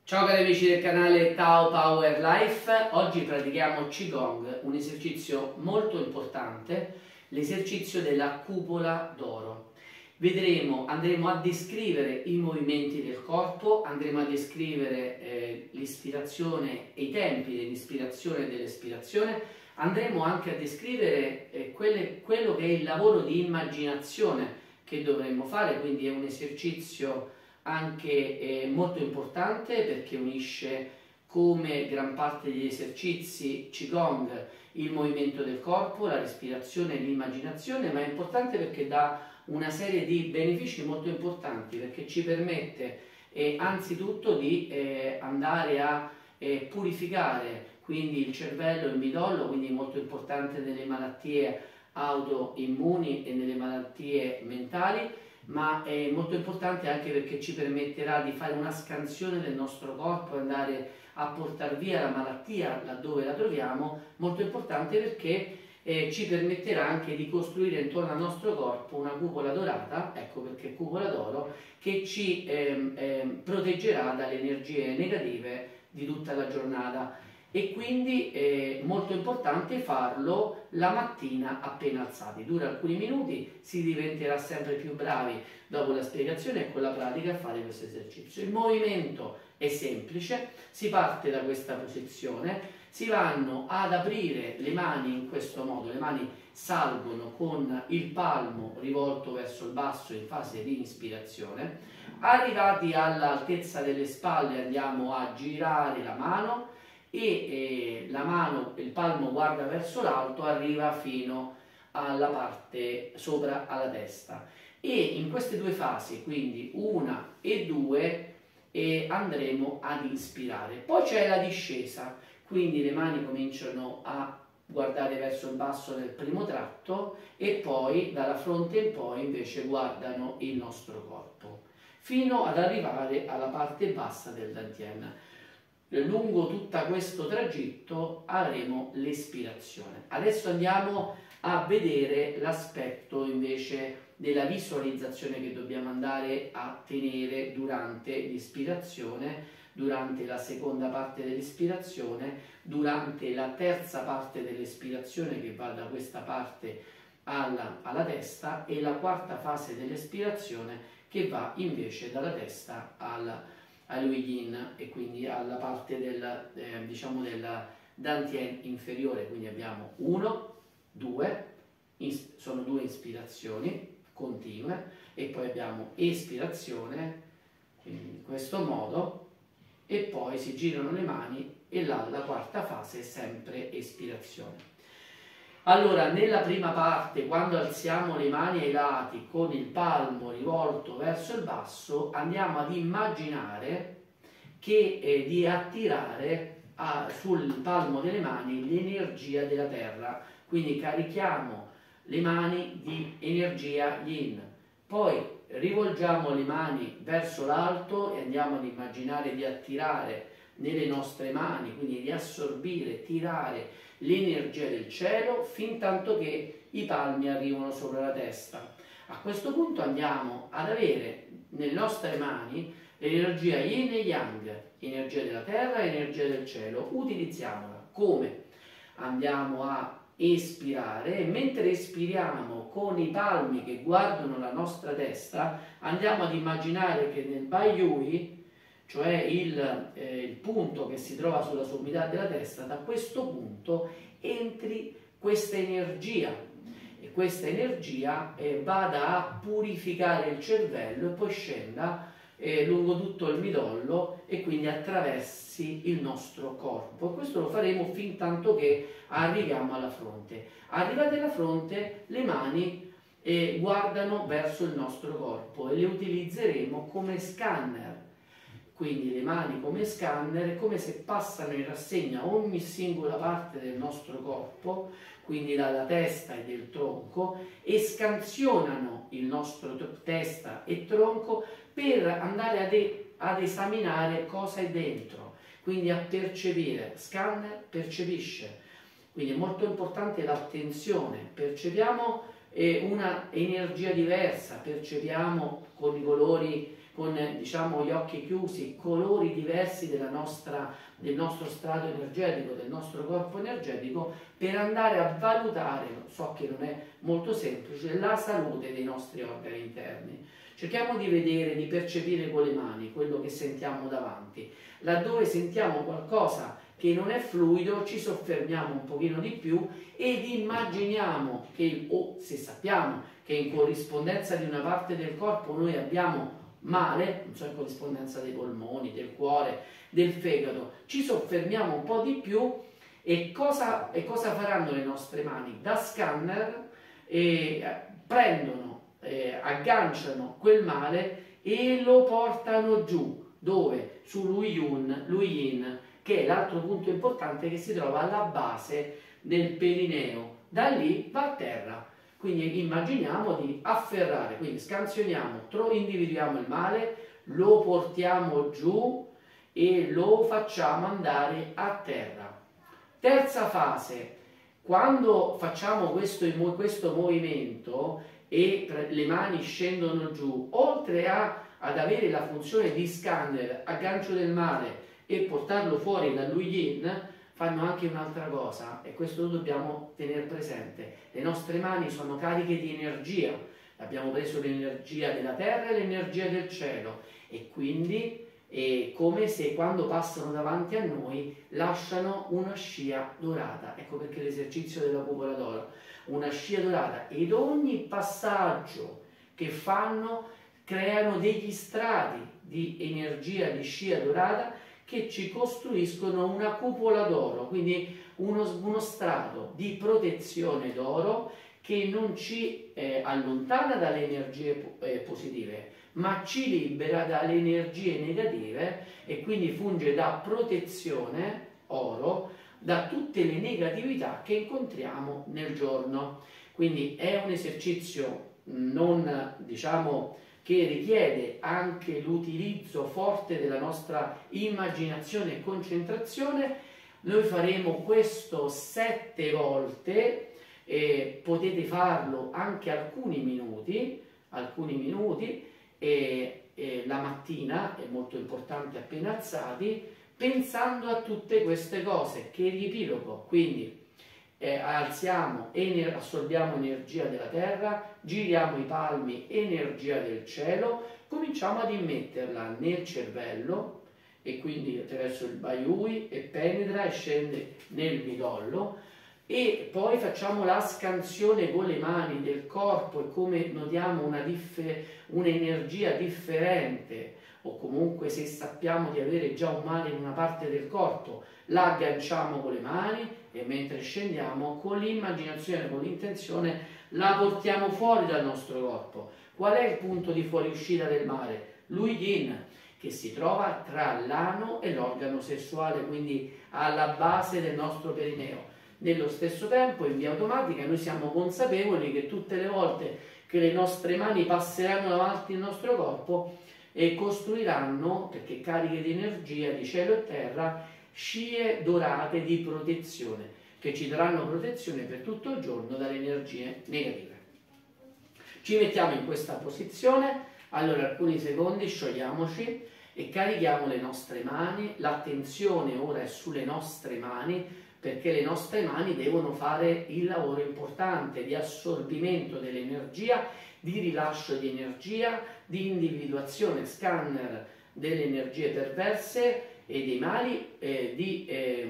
Ciao cari amici del canale Tao Power Life, oggi pratichiamo Qigong, un esercizio molto importante, l'esercizio della cupola d'oro. Andremo a descrivere i movimenti del corpo, andremo a descrivere l'ispirazione e i tempi dell'ispirazione e dell'espirazione, andremo anche a descrivere quello che è il lavoro di immaginazione che dovremmo fare, quindi è un esercizio anche molto importante perché unisce, come gran parte degli esercizi Qigong, il movimento del corpo, la respirazione e l'immaginazione, ma è importante perché dà una serie di benefici molto importanti, perché ci permette anzitutto di andare a purificare quindi il cervello, il midollo, quindi molto importante nelle malattie autoimmuni e nelle malattie mentali, ma è molto importante anche perché ci permetterà di fare una scansione del nostro corpo e andare a portare via la malattia laddove la troviamo, molto importante perché ci permetterà anche di costruire intorno al nostro corpo una cupola dorata, ecco perché cupola d'oro, che ci proteggerà dalle energie negative di tutta la giornata. E quindi è molto importante farlo la mattina appena alzati. Dura alcuni minuti, si diventerà sempre più bravi dopo la spiegazione e con la pratica a fare questo esercizio. Il movimento è semplice, si parte da questa posizione, si vanno ad aprire le mani in questo modo, le mani salgono con il palmo rivolto verso il basso in fase di ispirazione. Arrivati all'altezza delle spalle andiamo a girare la mano e la mano, il palmo guarda verso l'alto, arriva fino alla parte sopra alla testa, e in queste due fasi, quindi una e due, andremo ad inspirare. Poi c'è la discesa, quindi le mani cominciano a guardare verso il basso nel primo tratto e poi dalla fronte in poi invece guardano il nostro corpo fino ad arrivare alla parte bassa del dantian. Lungo tutto questo tragitto avremo l'espirazione. Adesso andiamo a vedere l'aspetto invece della visualizzazione che dobbiamo andare a tenere durante l'ispirazione, durante la seconda parte dell'ispirazione, durante la terza parte dell'espirazione che va da questa parte alla testa, e la quarta fase dell'espirazione che va invece dalla testa all'Huiyin, e quindi alla parte diciamo del Dantian inferiore. Quindi abbiamo 1, 2, sono due ispirazioni continue, e poi abbiamo espirazione, quindi in questo modo, e poi si girano le mani e la quarta fase è sempre espirazione. Allora, nella prima parte, quando alziamo le mani ai lati con il palmo rivolto verso il basso, andiamo ad immaginare che di attirare sul palmo delle mani l'energia della terra, quindi carichiamo le mani di energia yin, poi rivolgiamo le mani verso l'alto e andiamo ad immaginare di attirare nelle nostre mani, quindi di assorbire, tirare l'energia del cielo fin tanto che i palmi arrivano sopra la testa. A questo punto andiamo ad avere nelle nostre mani l'energia yin e yang, energia della terra e energia del cielo. Utilizziamola come? Andiamo a espirare, e mentre espiriamo con i palmi che guardano la nostra testa andiamo ad immaginare che nel Baiyui, cioè il punto che si trova sulla sommità della testa, da questo punto entri questa energia, e questa energia vada a purificare il cervello e poi scenda lungo tutto il midollo e quindi attraversi il nostro corpo. Questo lo faremo fin tanto che arriviamo alla fronte. Arrivati alla fronte, le mani guardano verso il nostro corpo e le utilizzeremo come scanner. Quindi le mani come scanner, è come se passano in rassegna ogni singola parte del nostro corpo, quindi dalla testa e del tronco, e scansionano il nostro testa e tronco per andare ad esaminare cosa è dentro, quindi a percepire. Scanner percepisce, quindi è molto importante l'attenzione, percepiamo una energia diversa, percepiamo con i colori, con diciamo gli occhi chiusi, colori diversi del nostro strato energetico, del nostro corpo energetico, per andare a valutare, so che non è molto semplice, la salute dei nostri organi interni. Cerchiamo di vedere, di percepire con le mani quello che sentiamo davanti. Laddove sentiamo qualcosa che non è fluido, ci soffermiamo un pochino di più ed immaginiamo che, o se sappiamo che in corrispondenza di una parte del corpo noi abbiamo male, non so, in corrispondenza dei polmoni, del cuore, del fegato, ci soffermiamo un po' di più e cosa faranno le nostre mani? Da scanner prendono, agganciano quel male e lo portano giù, dove? Su Luyin, che è l'altro punto importante che si trova alla base del perineo. Da lì va a terra. Quindi immaginiamo di afferrare, quindi scansioniamo, individuiamo il male, lo portiamo giù e lo facciamo andare a terra. Terza fase, quando facciamo questo movimento e le mani scendono giù, oltre ad avere la funzione di scanner, aggancio del male e portarlo fuori dall'Uyin, fanno anche un'altra cosa, e questo lo dobbiamo tenere presente. Le nostre mani sono cariche di energia, abbiamo preso l'energia della terra e l'energia del cielo, e quindi è come se quando passano davanti a noi lasciano una scia dorata. Ecco perché l'esercizio della cupola d'oro, una scia dorata, ed ogni passaggio che fanno creano degli strati di energia, di scia dorata, che ci costruiscono una cupola d'oro, quindi uno strato di protezione d'oro che non ci allontana dalle energie positive, ma ci libera dalle energie negative, e quindi funge da protezione oro da tutte le negatività che incontriamo nel giorno. Quindi è un esercizio non, diciamo, che richiede anche l'utilizzo forte della nostra immaginazione e concentrazione. Noi faremo questo 7 volte, potete farlo anche alcuni minuti, la mattina, è molto importante appena alzati, pensando a tutte queste cose che riepilogo. Quindi alziamo, assorbiamo energia della terra, giriamo i palmi, energia del cielo, cominciamo ad immetterla nel cervello, e quindi attraverso il Baiui, e penetra e scende nel midollo, e poi facciamo la scansione con le mani del corpo, e come notiamo un'energia differente, o comunque se sappiamo di avere già un male in una parte del corpo, la agganciamo con le mani, e mentre scendiamo con l'immaginazione, con l'intenzione, la portiamo fuori dal nostro corpo. Qual è il punto di fuoriuscita del male? L'Uyin, che si trova tra l'ano e l'organo sessuale, quindi alla base del nostro perineo. Nello stesso tempo, in via automatica, noi siamo consapevoli che tutte le volte che le nostre mani passeranno davanti al nostro corpo e costruiranno, perché cariche di energia di cielo e terra, scie dorate di protezione, che ci daranno protezione per tutto il giorno dalle energie negative. Ci mettiamo in questa posizione, allora alcuni secondi, sciogliamoci e carichiamo le nostre mani. L'attenzione ora è sulle nostre mani, perché le nostre mani devono fare il lavoro importante di assorbimento dell'energia, di rilascio di energia, di individuazione, scanner delle energie perverse e dei mali, di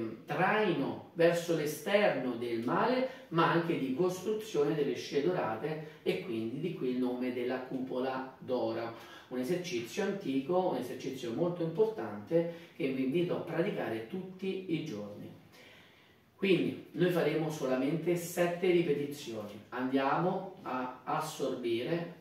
traino verso l'esterno del male, ma anche di costruzione delle scie dorate, e quindi di qui il nome della cupola d'oro. Un esercizio antico, un esercizio molto importante che vi invito a praticare tutti i giorni. Quindi noi faremo solamente 7 ripetizioni, andiamo a assorbire,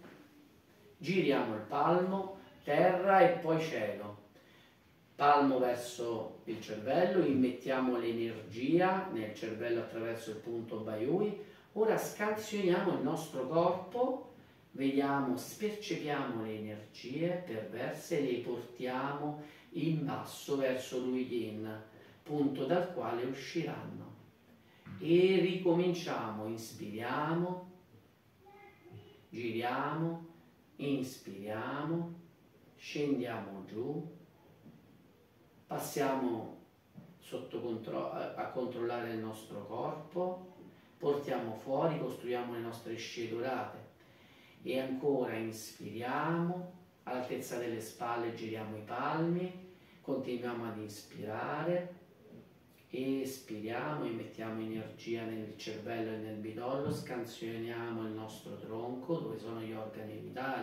giriamo il palmo, terra e poi cielo, palmo verso il cervello, immettiamo l'energia nel cervello attraverso il punto Baiui. Ora scansioniamo il nostro corpo, vediamo, percepiamo le energie perverse, le portiamo in basso verso l'Uyin, punto dal quale usciranno, e ricominciamo. Inspiriamo, giriamo, inspiriamo, scendiamo giù, passiamo a controllare il nostro corpo, portiamo fuori, costruiamo le nostre scie dorate e ancora inspiriamo, all'altezza delle spalle giriamo i palmi, continuiamo ad inspirare, espiriamo e mettiamo energia nel cervello e nel midollo, scansioniamo il nostro tronco dove sono gli organi vitali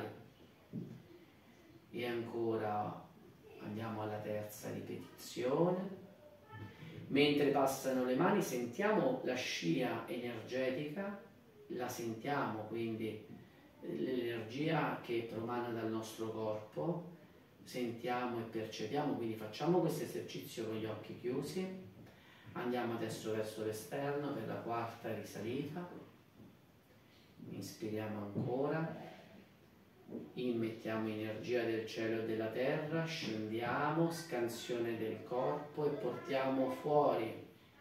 e ancora andiamo alla terza ripetizione. Mentre passano le mani sentiamo la scia energetica, la sentiamo quindi l'energia che promana dal nostro corpo, sentiamo e percepiamo, quindi facciamo questo esercizio con gli occhi chiusi, andiamo adesso verso l'esterno per la quarta risalita, inspiriamo ancora, immettiamo energia del cielo e della terra, scendiamo, scansione del corpo e portiamo fuori.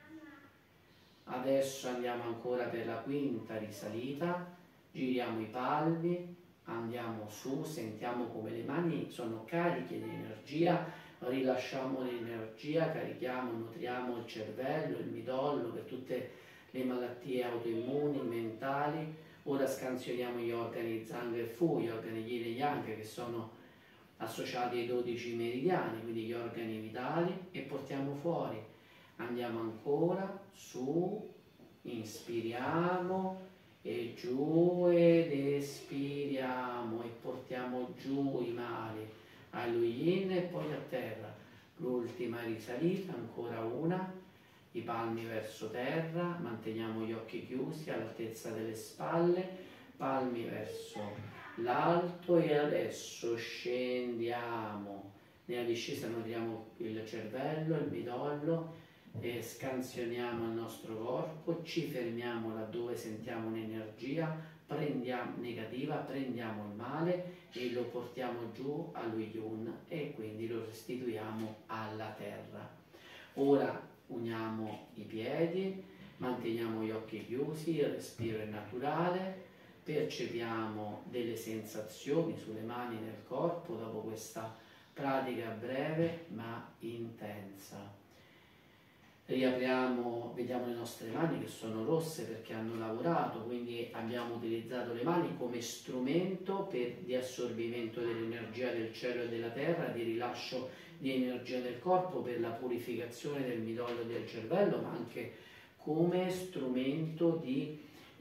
Adesso andiamo ancora per la quinta risalita, giriamo i palmi, andiamo su, sentiamo come le mani sono cariche di energia, rilasciamo l'energia, carichiamo, nutriamo il cervello, il midollo per tutte le malattie autoimmuni, mentali. Ora scansioniamo gli organi Zhang e Fu, gli organi Yin e Yang che sono associati ai 12 meridiani, quindi gli organi vitali, e portiamo fuori. Andiamo ancora su, inspiriamo e giù ed espiriamo e portiamo giù i mali allo Yin e poi a terra. L'ultima risalita, ancora una. I palmi verso terra, manteniamo gli occhi chiusi all'altezza delle spalle, palmi verso l'alto e adesso scendiamo. Nella discesa nutriamo il cervello, il midollo e scansioniamo il nostro corpo, ci fermiamo laddove sentiamo un'energia negativa, prendiamo il male e lo portiamo giù allo Yun e quindi lo restituiamo alla terra. Ora uniamo i piedi, manteniamo gli occhi chiusi, il respiro è naturale, percepiamo delle sensazioni sulle mani e nel corpo dopo questa pratica breve ma intensa. Riapriamo, vediamo le nostre mani che sono rosse perché hanno lavorato, quindi abbiamo utilizzato le mani come strumento di assorbimento dell'energia del cielo e della terra, di rilascio di energia del corpo per la purificazione del midollo e del cervello, ma anche come strumento di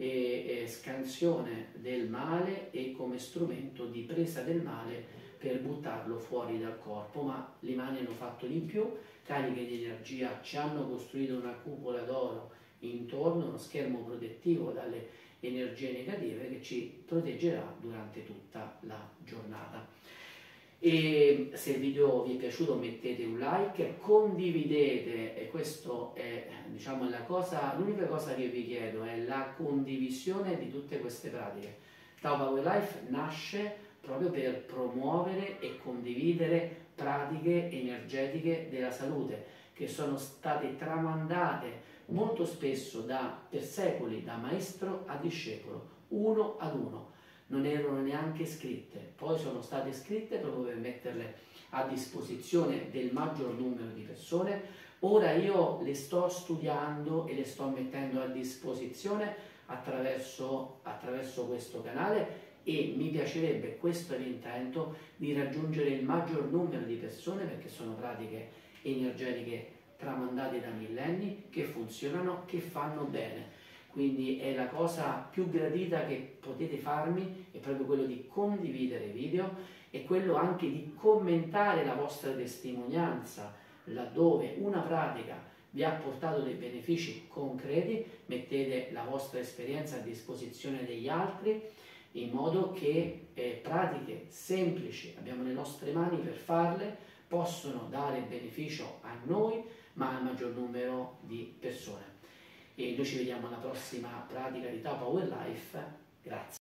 scansione del male e come strumento di presa del male per buttarlo fuori dal corpo. Ma le mani hanno fatto di più, cariche di energia, ci hanno costruito una cupola d'oro intorno, uno schermo protettivo dalle energie negative che ci proteggerà durante tutta la giornata. E se il video vi è piaciuto mettete un like, condividete, e questo è diciamo l'unica cosa che vi chiedo è la condivisione di tutte queste pratiche. Tao Power Life nasce proprio per promuovere e condividere pratiche energetiche della salute che sono state tramandate molto spesso per secoli da maestro a discepolo, uno ad uno. Non erano neanche scritte, poi sono state scritte proprio per metterle a disposizione del maggior numero di persone. Ora io le sto studiando e le sto mettendo a disposizione attraverso questo canale e mi piacerebbe, questo è l'intento, di raggiungere il maggior numero di persone perché sono pratiche energetiche tramandate da millenni che funzionano, che fanno bene. Quindi è la cosa più gradita che potete farmi, è proprio quello di condividere i video e quello anche di commentare la vostra testimonianza laddove una pratica vi ha portato dei benefici concreti, mettete la vostra esperienza a disposizione degli altri in modo che pratiche semplici, abbiamo le nostre mani per farle, possono dare beneficio a noi ma al maggior numero di persone. E noi ci vediamo alla prossima pratica di Tao Power Life. Grazie.